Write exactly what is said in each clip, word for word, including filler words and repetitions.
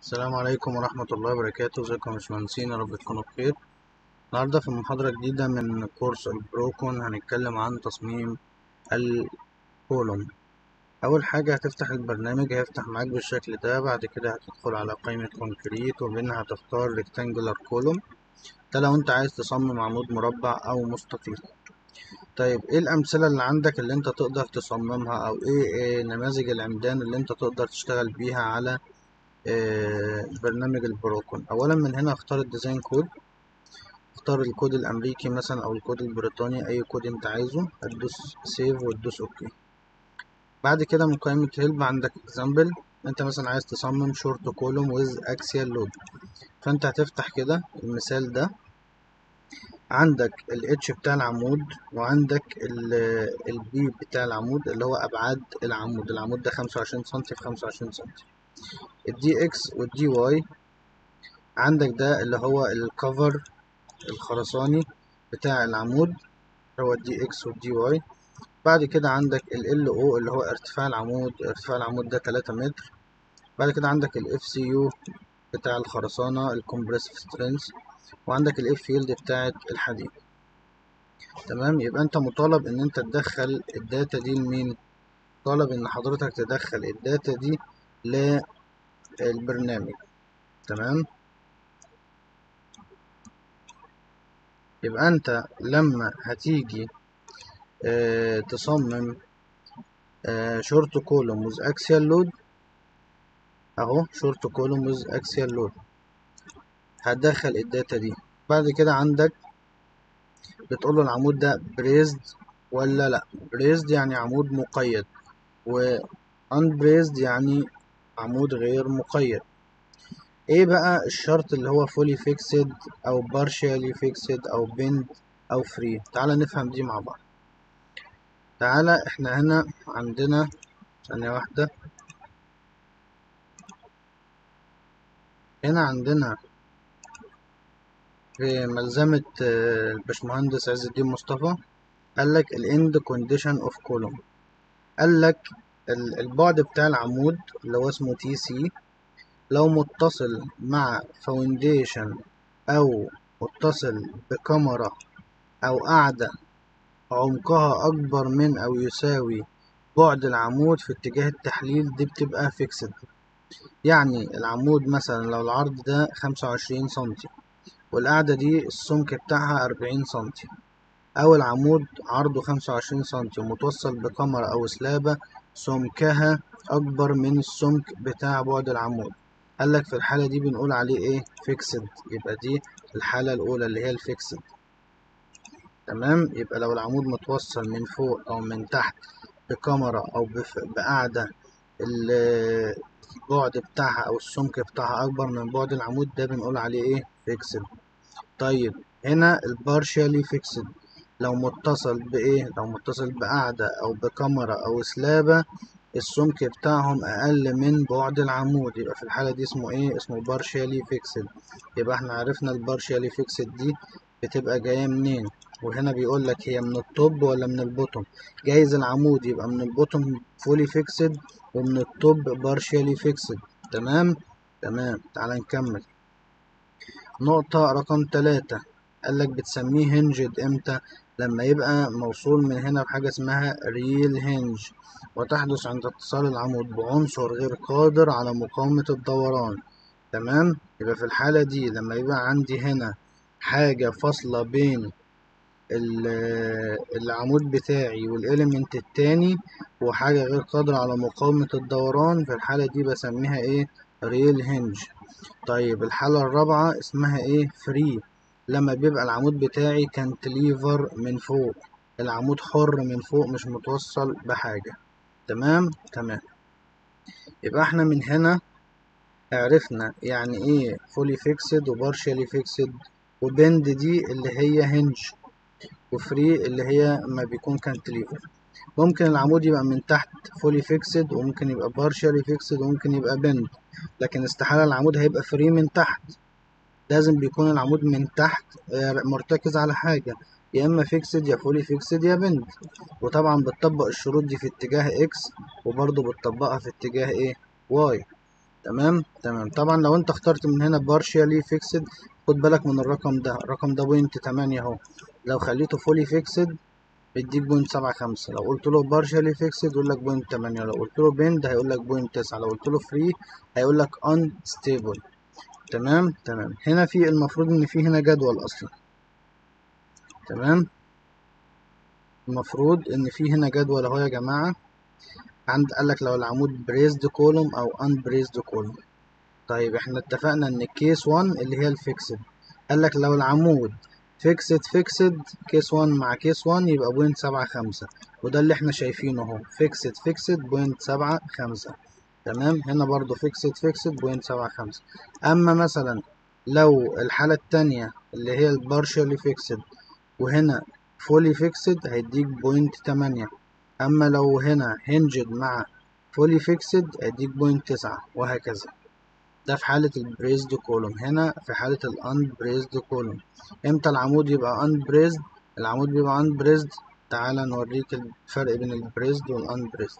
السلام عليكم ورحمة الله وبركاته. ازيكم يا باشمهندسين، يا رب تكونوا بخير. النهاردة في محاضرة جديدة من كورس البروكون هنتكلم عن تصميم الكولوم. أول حاجة هتفتح البرنامج هيفتح معاك بالشكل ده. بعد كده هتدخل على قائمة كونكريت ومنها هتختار ريكتانجولار كولوم. ده لو انت عايز تصمم عمود مربع أو مستطيل. طيب ايه الأمثلة اللي عندك اللي انت تقدر تصممها، أو ايه, إيه نماذج العمدان اللي انت تقدر تشتغل بيها على آه، برنامج البروكون؟ اولا من هنا اختار الديزاين كود، اختار الكود الامريكي مثلا او الكود البريطاني، اي كود انت عايزه، هتدوس سيف وتدوس اوكي. بعد كده من قائمة هيلب عندك اكزامبل. انت مثلا عايز تصمم شورت كولوم ويز اكسيال لود، فانت هتفتح كده المثال ده. عندك الاتش بتاع العمود، وعندك البي بتاع العمود اللي هو ابعاد العمود. العمود ده خمسة وعشرين سنتي في خمسة وعشرين سنتي. الدي اكس والدي واي عندك ده اللي هو الكفر الخرساني بتاع العمود، هو الدي اكس والدي واي. بعد كده عندك ال او اللي هو ارتفاع العمود، ارتفاع العمود ده تلاتة متر. بعد كده عندك الاف سي يو بتاع الخرسانة الكومبريسيف سترينث، وعندك الاف فيلد بتاعت الحديد. تمام، يبقى انت مطالب ان انت تدخل الداتا دي لمين؟ طالب ان حضرتك تدخل الداتا دي للبرنامج. تمام، يبقى انت لما هتيجي اه تصمم اه شورت كولوم وز اكسيال لود، اهو شورت كولوم ويز اكسيال لود، هتدخل الداتا دي. بعد كده عندك بتقول له العمود ده بريزد ولا لا. بريزد يعني عمود مقيد، و unbraced يعني عمود غير مقيد. ايه بقى الشرط اللي هو fully fixed او partially fixed او bend او free؟ تعالى نفهم دي مع بعض. تعالى احنا هنا عندنا ثانية واحدة، هنا عندنا في ملزمة آه، الباشمهندس عز الدين مصطفى، قال لك الاند كونديشن اوف كولوم. قال لك البعد بتاع العمود اللي هو اسمه تي سي لو متصل مع فاونديشن او متصل بكاميرا او قاعدة عمقها اكبر من او يساوي بعد العمود في اتجاه التحليل، دي بتبقى فيكسد. يعني العمود مثلا لو العرض ده خمسة وعشرين سنتي والقاعدة دي السمك بتاعها أربعين سنتي، أو العمود عرضه خمسة وعشرين سنتي ومتوصل بكاميرا أو سلابة سمكها أكبر من السمك بتاع بعد العمود، قالك في الحالة دي بنقول عليه إيه؟ فيكسد. يبقى دي الحالة الأولى اللي هي الفيكسد. تمام، يبقى لو العمود متوصل من فوق أو من تحت بكاميرا أو بف- بقاعدة ال- البعد بتاعها أو السمك بتاعها أكبر من بعد العمود، ده بنقول عليه إيه؟ فيكسد. طيب هنا البارشالي فيكسد لو متصل بإيه؟ لو متصل بقاعدة أو بكاميرا أو سلابة السمك بتاعهم أقل من بعد العمود، يبقى في الحالة دي اسمه إيه؟ اسمه بارشالي فيكسد. يبقى احنا عرفنا البارشالي فيكسد دي بتبقى جاية منين، وهنا بيقول لك هي من التوب ولا من البوتوم. جايز العمود يبقى من البوتوم فولي فيكسد ومن التوب بارشالي فيكسد. تمام تمام، تعال نكمل. نقطة رقم تلاتة، قالك بتسميه هنجد امتى؟ لما يبقى موصول من هنا بحاجة اسمها ريل هنج، وتحدث عند اتصال العمود بعنصر غير قادر على مقاومة الدوران. تمام، يبقى في الحالة دي لما يبقى عندي هنا حاجة فاصلة بين ال- العمود بتاعي والإليمنت التاني وحاجة غير قادرة على مقاومة الدوران، في الحالة دي بسميها ايه؟ ريل هنج. طيب الحالة الرابعة اسمها ايه؟ فري، لما بيبقى العمود بتاعي كانتليفر من فوق، العمود حر من فوق مش متوصل بحاجة. تمام تمام، يبقى احنا من هنا عرفنا يعني ايه فولي فيكسد وبارشالي فيكسد، وبند دي اللي هي هنج، وفري اللي هي ما بيكون كانتليفر. ممكن العمود يبقى من تحت فولي فيكسد، وممكن يبقى بارشالي فيكسد، وممكن يبقى بند، لكن استحالة العمود هيبقى فري من تحت. لازم بيكون العمود من تحت آه، مرتكز على حاجة، يا إما فيكسد يا فولي فيكسد يا بند. وطبعا بتطبق الشروط دي في اتجاه إكس، وبرضه بتطبقها في اتجاه إيه؟ واي. تمام تمام. طبعا لو انت اخترت من هنا partially fixed، خد بالك من الرقم ده، الرقم ده بوينت تمانية اهو. لو خليته fully fixed بيديك بوينت سبعة خمسة. لو قلت له partially fixed يقول لك بوينت تمانية. لو قلت له bend هيقول لك بوينت تسعة. لو قلت له free هيقول لك unstable. تمام تمام. هنا في المفروض ان في هنا جدول اصلا. تمام، المفروض ان في هنا جدول اهو يا جماعه. عند قال لك لو العمود بريزد كولوم او ان بريزد كولوم. طيب احنا اتفقنا ان كيس واحد اللي هي الفيكسد. قال لك لو العمود فيكسد فيكسد كيس واحد مع كيس واحد يبقى بوينت سبعة خمسة، وده اللي احنا شايفينه اهو فيكسد فيكسد بوينت سبعة خمسة. تمام، هنا برضو فيكسد فيكسد بوينت سبعة خمسة. اما مثلا لو الحالة التانية اللي هي البارشالي فيكسد وهنا فولي فيكسد هيديك بوينت تمانية. اما لو هنا هنجد مع فولي فيكسد هيديك بوينت تسعة، وهكذا. ده في حالة البريزد كولوم. هنا في حالة الان بريزد كولوم. امتى العمود يبقى ان بريزد؟ العمود بيبقى ان بريزد، تعالى نوريك الفرق بين البريزد والان بريزد.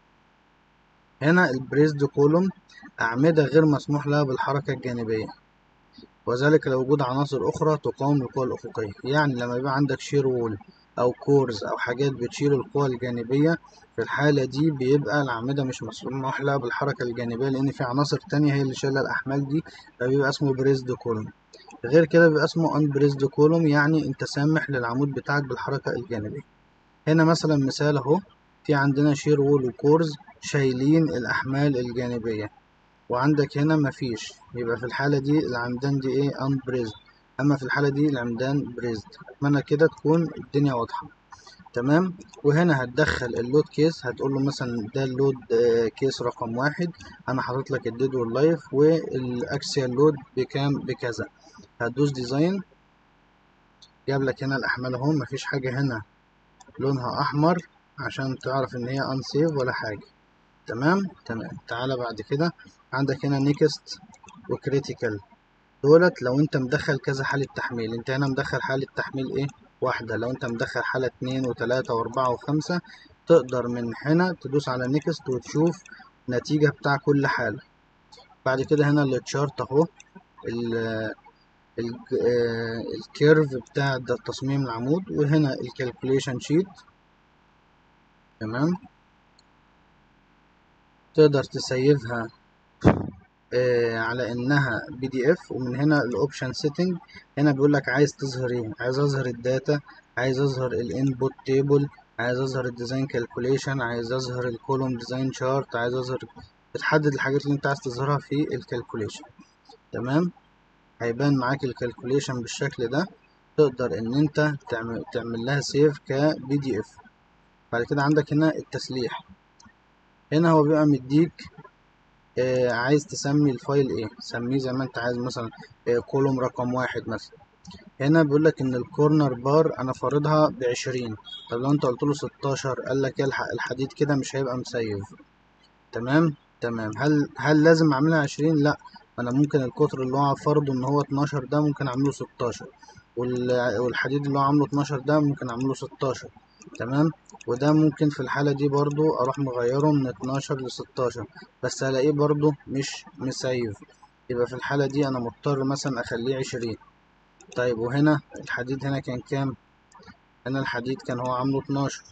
هنا البريزد كولوم أعمدة غير مسموح لها بالحركة الجانبية، وذلك لوجود عناصر أخرى تقاوم القوى الأفقية. يعني لما يبقى عندك شير وول أو كورز أو حاجات بتشيل القوى الجانبية، في الحالة دي بيبقى الأعمدة مش مسموح لها بالحركة الجانبية، لأن في عناصر تانية هي اللي شايلة الأحمال دي، فبيبقى اسمه بريزد كولوم. غير كده بيبقى اسمه ان بريزد كولوم، يعني أنت سامح للعمود بتاعك بالحركة الجانبية. هنا مثلا مثال أهو، في عندنا شير وول وكورز شايلين الأحمال الجانبية، وعندك هنا مفيش، يبقى في الحالة دي العمدان دي ايه unbraced، اما في الحالة دي العمدان braced. اتمنى كده تكون الدنيا واضحة. تمام، وهنا هتدخل اللود كيس، هتقول له مثلا ده اللود كيس رقم واحد، انا حاطط لك الديد واللايف والاكسيال لود بكام بكذا. هتدوس ديزاين، جاب لك هنا الاحمال اهو، مفيش حاجة هنا لونها احمر عشان تعرف ان هي unsafe ولا حاجة. تمام تمام. تعالى بعد كده عندك هنا نيكست وكريتيكال. دولت لو انت مدخل كذا حالة تحميل. انت هنا مدخل حالة تحميل ايه؟ واحدة. لو انت مدخل حالة اتنين وتلاتة واربعة وخمسة تقدر من هنا تدوس على نيكست وتشوف نتيجة بتاع كل حالة. بعد كده هنا التشارت اهو، ال- ال- آه، الكيرف بتاع ده تصميم العمود، وهنا الكالكوليشن شيت. تمام، تقدر تسيفها آه، على انها بي دي اف. ومن هنا الاوبشن سيتنج، هنا بيقول لك عايز تظهر ايه. عايز اظهر الداتا، عايز اظهر الانبوت تيبل، عايز اظهر الديزاين كالكوليشن، عايز اظهر الكولوم ديزاين شارت، عايز اظهر. بتحدد الحاجات اللي انت عايز تظهرها في الكالكوليشن. تمام، هيبان معاك الكالكوليشن بالشكل ده. تقدر ان انت تعمل تعمل لها سيف كبي دي اف. بعد كده عندك هنا التسليح. هنا هو بيبقى مديك آه، عايز تسمي الفايل ايه، سميه زي ما انت عايز، مثلا آه، كولوم رقم واحد مثلا. هنا بيقول لك ان الكورنر بار انا فارضها بعشرين. طب لو انت قلت له ستاشر قال لك الحق الحديد كده مش هيبقى مسيف. تمام تمام. هل هل لازم اعملها عشرين؟ لا، انا ممكن القطر اللي هو فرضه ان هو اتناشر ده ممكن اعمله ستاشر، وال- والحديد اللي هو عامله اتناشر ده ممكن اعمله ستاشر. تمام، وده ممكن في الحالة دي برضو اروح مغيره من اتناشر ل ستاشر، بس هلاقيه برضو مش مسيف. يبقى في الحالة دي انا مضطر مثلا اخليه عشرين. طيب وهنا الحديد هنا كان كام؟ هنا الحديد كان هو عامله اتناشر.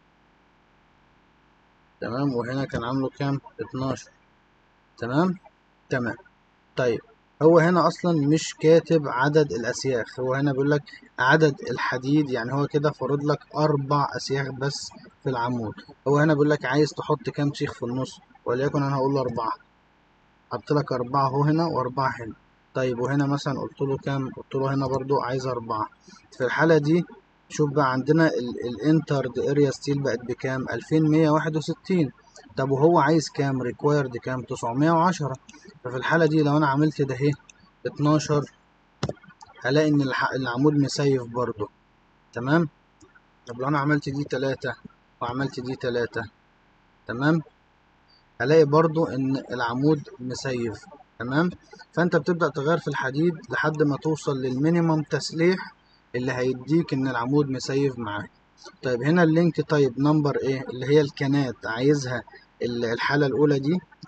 تمام، وهنا كان عامله كام؟ اتناشر. تمام تمام. طيب هو هنا اصلا مش كاتب عدد الاسياخ، هو هنا بيقول لك عدد الحديد، يعني هو كده فارض لك اربع اسياخ بس في العمود. هو هنا بيقول لك عايز تحط كام سيخ في النص، وليكن انا هقول له اربعة. حط لك اربعة اهو هنا واربعة هنا. طيب وهنا مثلا قلت له كام؟ قلت له هنا برضو عايز اربعة. في الحالة دي شوف بقى عندنا الانترد اريا ستيل بقت بكام؟ الفين ومية وواحد وستين. طب وهو عايز كام؟ ريكوايرد كام؟ تسعمية وعشرة. ففي الحالة دي لو انا عملت ده اهي اتناشر، هلاقي ان الح- العمود مسيف برضو. تمام. طب لو انا عملت دي تلاتة وعملت دي تلاتة، تمام، هلاقي برضو ان العمود مسيف. تمام، فانت بتبدأ تغير في الحديد لحد ما توصل للمينيمم تسليح اللي هيديك ان العمود مسيف معاك. طيب هنا اللينك طيب نمبر ايه اللي هي الكنات، عايزها ال- الحالة الاولى دي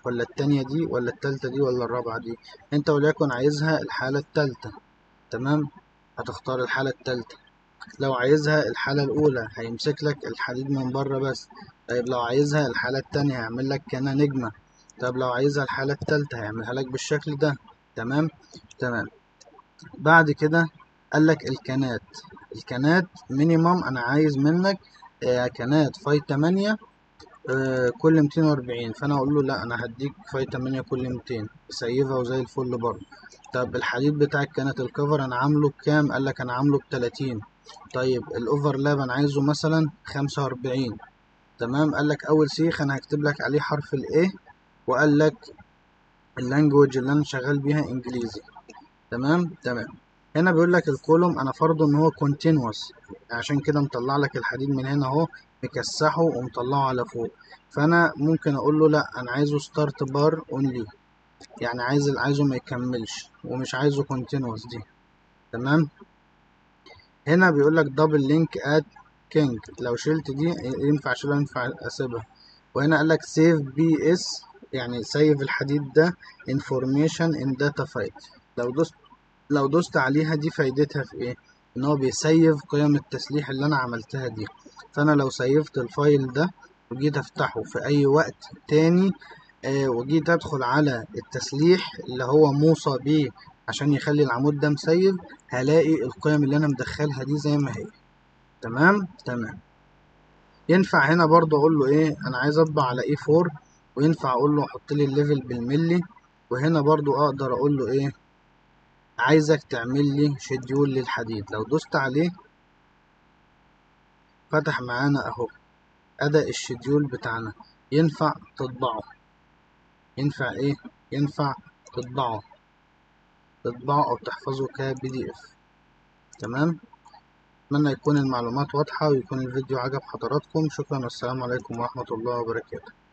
ولا التانية دي ولا التالتة دي ولا الرابعة دي. انت وليكن عايزها الحالة التالتة، تمام، هتختار الحالة التالتة. لو عايزها الحالة الأولى هيمسك لك الحديد من بره بس. طيب لو عايزها الحالة التانية هيعمل لك كأنها نجمة. طب لو عايزها الحالة التالتة هيعملها لك بالشكل ده. تمام تمام. بعد كده قال لك الكنات. الكنات مينيمم انا عايز منك آه، كنات فاي تمانية آه، كل ميتين وأربعين، فانا اقول له لا انا هديك فاي تمانية كل ميتين، سيفها وزي الفل برضه. طب الحديد بتاعك كانت الكفر انا عامله بكام؟ قال لك انا عامله بتلاتين. طيب الاوفرلاب انا عايزه مثلا خمسة وأربعين. تمام. قال لك اول سيخ انا هكتب لك عليه حرف الايه، وقال لك اللانجوج اللي انا شغال بيها انجليزي. تمام تمام. هنا بيقول لك الكولوم انا فرضه ان هو كونتينوس، عشان كده مطلع لك الحديد من هنا اهو مكسحه ومطلعه على فوق. فانا ممكن اقول له لا انا عايزه ستارت بار اونلي، يعني عايز عايزه ما يكملش ومش عايزه كونتينوس دي. تمام. هنا بيقول لك دبل لينك اد كينج، لو شلت دي ينفع اشيلها ينفع اسيبها. وهنا قال لك سيف بي اس، يعني سيف الحديد ده انفورميشن ان داتا فايل. لو دوست لو دوست عليها دي فايدتها في ايه؟ ان هو بيسيف قيم التسليح اللي انا عملتها دي. فانا لو سيفت الفايل ده وجيت افتحه في اي وقت تاني آه وجيت ادخل على التسليح اللي هو موصى بيه عشان يخلي العمود ده مسيف، هلاقي القيم اللي انا مدخلها دي زي ما هي. تمام تمام. ينفع هنا برضه اقول له ايه، انا عايز اطبع على اي اربعة، وينفع اقول له حط لي الليفل بالملي. وهنا برضه اقدر اقول له ايه، عايزك تعمل لي شيديول للحديد. لو دوست عليه فتح معانا اهو اداء الشيديول بتاعنا. ينفع تطبعه، ينفع ايه، ينفع تطبعه تطبعه او تحفظه كبي دي اف. تمام. اتمنى يكون المعلومات واضحة ويكون الفيديو عجب حضراتكم. شكرا والسلام عليكم ورحمة الله وبركاته.